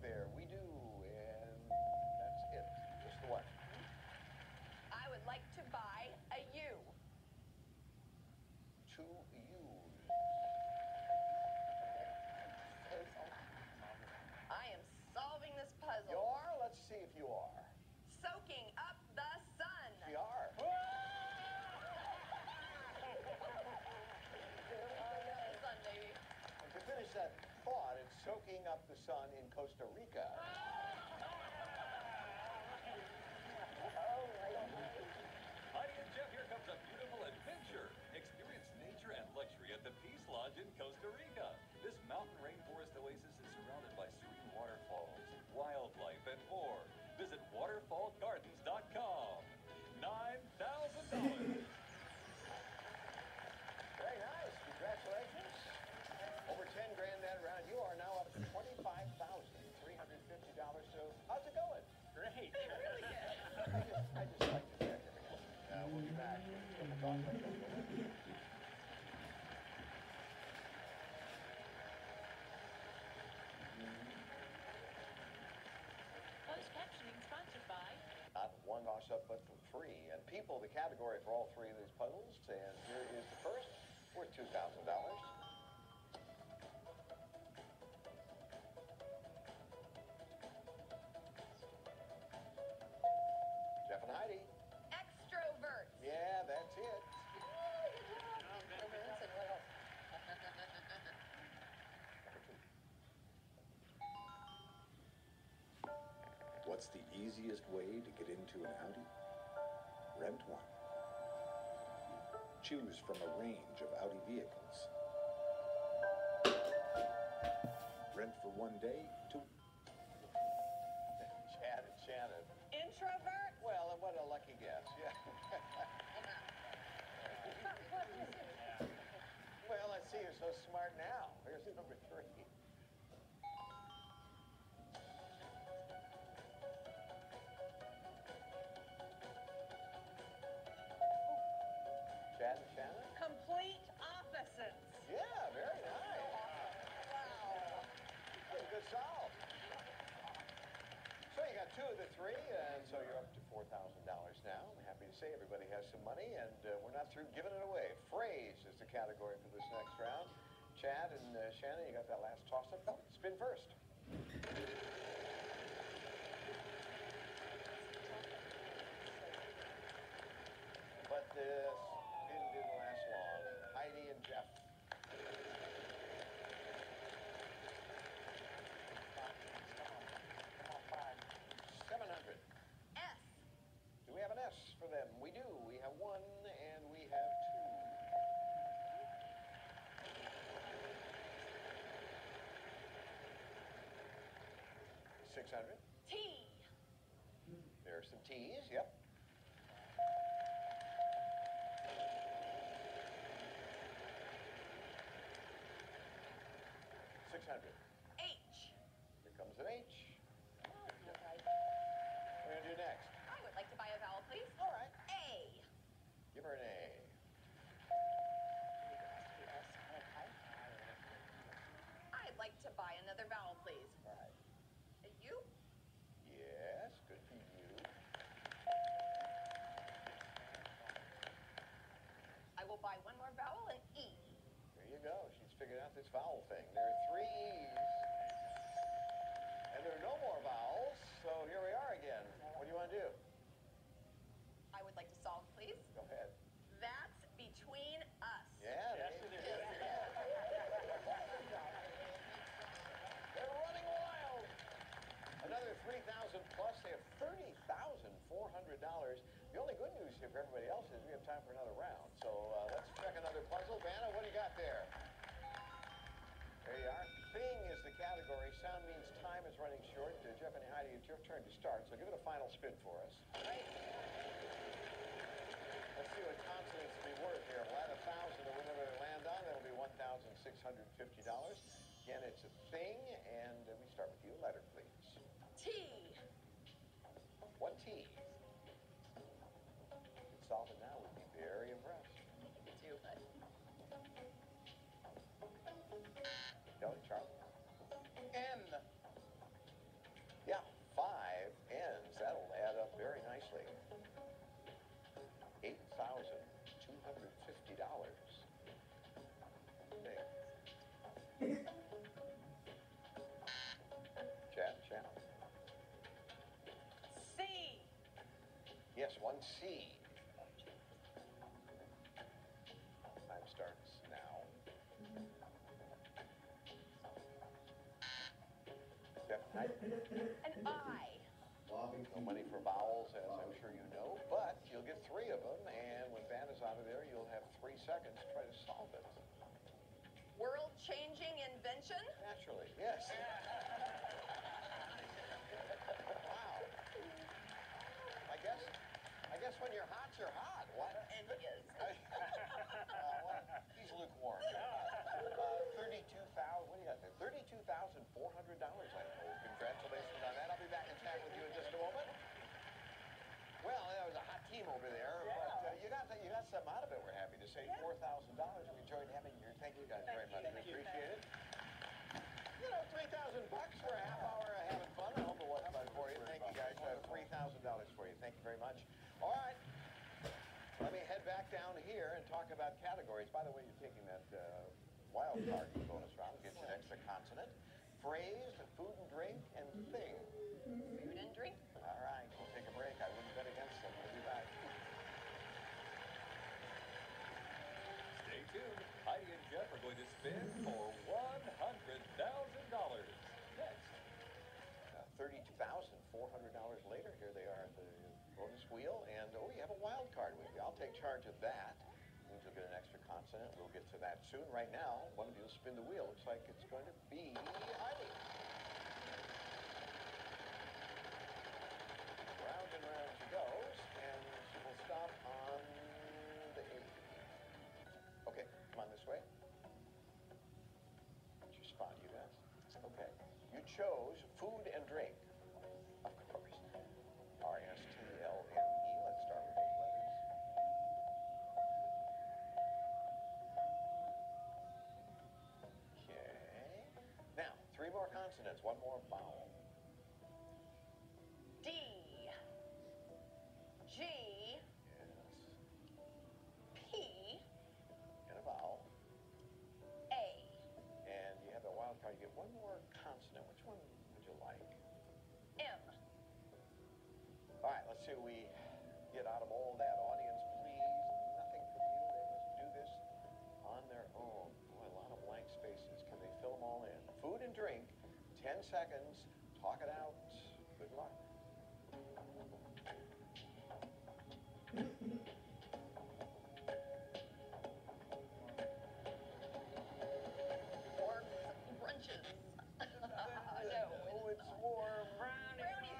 there? We do, and that's it. Just the one. I would like to buy a U. 2 U's. I am solving this puzzle. You are? Let's see if you are. Soaking up the sun. You are. The sun, baby. And to finish that thought, it's soaking up the sun in Costa Rica. Heidi and Jeff, here comes a beautiful adventure. Experience nature and luxury at the Peace Lodge in Costa Rica. This mountain rainforest oasis is surrounded by serene waterfalls, wildlife, and more. Visit waterfallgardens.com. $9,000. Very nice. Congratulations. Over 10 grand that round. You are now up to $25,350. So how's it going? Great. Really good. I just like to check everything. We'll be back. Closed captioning sponsored by... Not one toss-up, but for three. And people, the category for all three of these puzzles. And here is the first, worth $2,000. Jeff and Heidi. Extrovert. Yeah, that's it. What's the easiest way to get into an Audi? Rent one. Choose from a range of Audi vehicles. Rent for one day to... Chad and Shannon. Introvert. Well, and what a lucky guess. Yeah. Well, let's see. You're so smart now. Here's number 3. Chad and Shannon? Complete opposites. Yeah, very nice. Wow. Good solve. So you got 2 of the 3, and so you're up to $4,000 now. I'm happy to say everybody has some money, and we're not through giving it away. Phrase is the category for this next round. Chad and Shannon, you got that last toss-up? Oh, spin first. But this spin didn't last long. Heidi and Jeff. S. Do we have an S for them? We do. We have 1 and we have 2. 600. T. There are some T's, yep. $600. H. Here comes an H. What are we going to do next? I would like to buy a vowel, please. All right. A. Give her an A. I'd like to buy another vowel, please. All right. A U. Yes, good for you. I will buy one more vowel, an E. There you go. She's figured out this vowel thing. There are 3 E's. And there are no more vowels, so here we are again. What do you want to do? I would like to solve, please. Go ahead. That's between us. Yeah, Yes, it is. They're running wild. Another 3,000 plus. They have $30,400. The only good news here for everybody else is we have time for another round. So let's check another puzzle. Vanna, what do you got there? There you are. Thing is the category. Sound means time is running short. Jeff and Heidi, it's your turn to start. So give it a final spin for us. Right. Let's see what consonants be worth here. We'll add 1,000 to whatever they land on. That'll be $1,650. Again, it's a thing, and we start with you. Letter, please. T. 1 T. If you could solve it now, we'd be very impressed. Me too, but Kelly, Charlie. N. Chad? C. Yes, 1C. Time starts now. Jeff, An I. no money for vowels, as I'm sure you know, but you'll get 3 of them, and when Van is out of there, you'll have 3 seconds to try to solve it. World-changing invention? Naturally, yes. Wow. I guess when you're hot, you're hot. What? And he is. He's lukewarm. 32,000. What do you got there? $32,400. I hope. Congratulations on that. I'll be back in chat with you in just a moment. Well, that was a hot team over there, but you got something out of it. We're happy to say $4,000. We enjoyed having you. Thank you guys very much. We appreciate it. You know, $3,000 for a half hour of having fun. I hope it wasn't fun for you. Thank you guys. $3,000 for you. Thank you very much. All right. Let me head back down here and talk about categories. By the way, you're taking that wild card bonus round. Gets you an extra consonant. Phrase, food and drink, and thing. Food and drink? All right. We'll take a break. I wouldn't bet against them. We'll be back. Stay tuned. Heidi and Jeff are going to spin for $100,000. Next. $32,400 later, here they are at the bonus wheel, and you have a wild card with you. I'll take charge of that. Means you'll get an extra consonant. We'll get to that soon. Right now, one of you will spin the wheel. Looks like it's going to be Heidi. Round and round she goes, and she will stop on the 8. Okay, come on this way. What's your spot, you guys? Okay. You chose food and drink. Of course. R-S-T-L-N-E. Let's start with those letters. Okay. Now, 3 more consonants, 1 more vowel. D. G. Yes. P. And a vowel. A. And you have a wild card. You get 1 more consonant. Which one would you like? M. All right, let's see what we get out of all that. Audience, please. Nothing from you. They must do this on their own. Boy, a lot of blank spaces. Can they fill them all in? Food and drink. 10 seconds. Talk it out. Good luck. Or brunches. No, it's warm. brownies.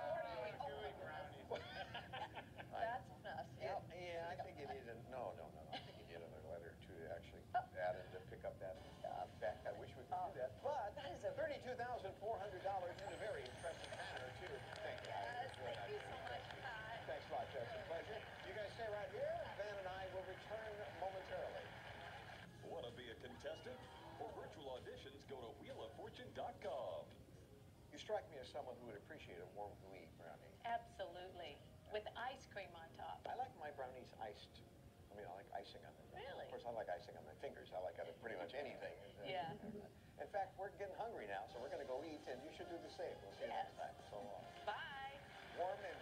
That's us. Yeah, I think you need no. I think you need another letter to actually add in to pick up that back. I wish we could do that. But That is a $32,400 in a very impressive manner, too. Thank you. Yes, Very thank you nice. so much, Pat. Thanks a lot, Jess. It's a pleasure. You guys stay right here. Van and I will return momentarily. Want to be a contestant? For virtual auditions, go to wheeloffortune.com. You strike me as someone who would appreciate a warm wheat brownie. Absolutely. With ice cream on top. I like my brownies iced. I mean, I like icing on them. Really? Of course, I like icing on my fingers. I like pretty much anything. Yeah. In fact, we're getting hungry now, so we're going to go eat, and you should do the same. We'll see you Yes. next time. So long. Bye. Warm and